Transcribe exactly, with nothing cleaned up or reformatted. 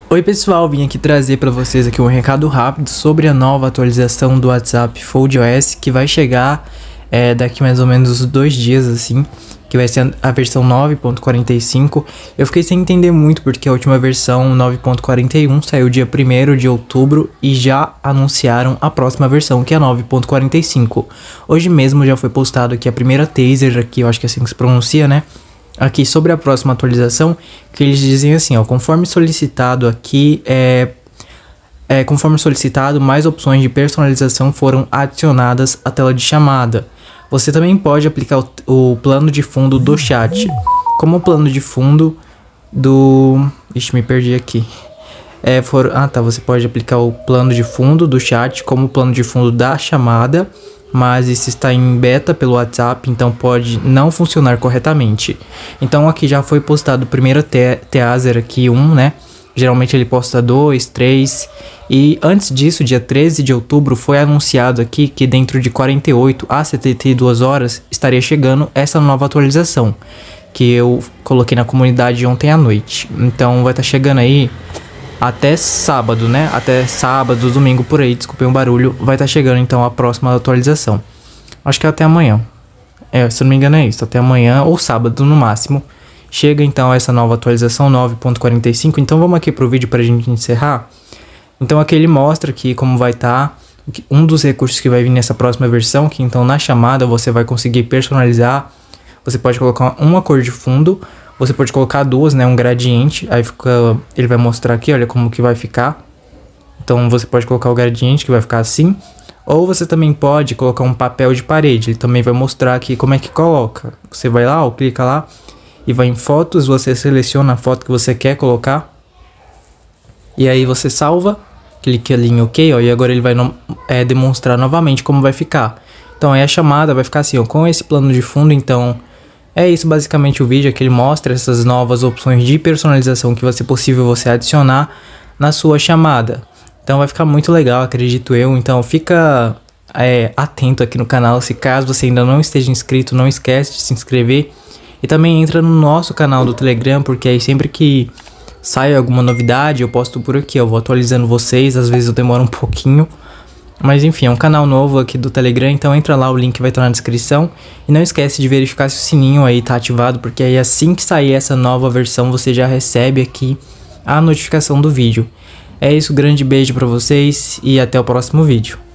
Oi pessoal, vim aqui trazer para vocês aqui um recado rápido sobre a nova atualização do WhatsApp FoldOS que vai chegar é, daqui mais ou menos dois dias assim, que vai ser a versão nove ponto quarenta e cinco. Eu fiquei sem entender muito porque a última versão nove ponto quarenta e um saiu dia primeiro de outubro e já anunciaram a próxima versão, que é a nove ponto quarenta e cinco. Hoje mesmo já foi postado aqui a primeira teaser aqui, eu acho que é assim que se pronuncia, né? Aqui sobre a próxima atualização, que eles dizem assim, ó, conforme solicitado aqui, é, é, conforme solicitado, mais opções de personalização foram adicionadas à tela de chamada. Você também pode aplicar o, o plano de fundo do chat, como o plano de fundo do... Ixi, me perdi aqui. É, for, ah tá, você pode aplicar o plano de fundo do chat como o plano de fundo da chamada, mas isso está em beta pelo WhatsApp, então pode não funcionar corretamente. Então aqui já foi postado o primeiro te teaser aqui, um, né? Geralmente ele posta dois, três. E antes disso, dia treze de outubro, foi anunciado aqui que dentro de quarenta e oito a setenta e duas horas estaria chegando essa nova atualização, que eu coloquei na comunidade ontem à noite. Então vai estar chegando aí até sábado, né? Até sábado, domingo, por aí, desculpem o barulho. Vai estar chegando então a próxima atualização. Acho que é até amanhã. É, se eu não me engano é isso, até amanhã ou sábado no máximo. Chega então essa nova atualização nove ponto quarenta e cinco. Então vamos aqui pro vídeo pra gente encerrar. Então aqui ele mostra aqui como vai estar um dos recursos que vai vir nessa próxima versão, que então na chamada você vai conseguir personalizar. Você pode colocar uma cor de fundo, você pode colocar duas, né, um gradiente, aí fica, ele vai mostrar aqui, olha como que vai ficar. Então você pode colocar o gradiente que vai ficar assim, ou você também pode colocar um papel de parede, ele também vai mostrar aqui como é que coloca. Você vai lá, ó, clica lá e vai em fotos, você seleciona a foto que você quer colocar, e aí você salva, clique ali em OK, ó, e agora ele vai no, é, demonstrar novamente como vai ficar. Então aí a chamada vai ficar assim, ó, com esse plano de fundo. Então é isso basicamente o vídeo, que ele mostra essas novas opções de personalização que vai ser possível você adicionar na sua chamada. Então vai ficar muito legal, acredito eu. Então fica é, atento aqui no canal, se caso você ainda não esteja inscrito, não esquece de se inscrever. E também entra no nosso canal do Telegram, porque aí sempre que sai alguma novidade eu posto por aqui, eu vou atualizando vocês, às vezes eu demoro um pouquinho. Mas enfim, é um canal novo aqui do Telegram, então entra lá, o link vai estar na descrição. E não esquece de verificar se o sininho aí tá ativado, porque aí assim que sair essa nova versão, você já recebe aqui a notificação do vídeo. É isso, grande beijo pra vocês e até o próximo vídeo.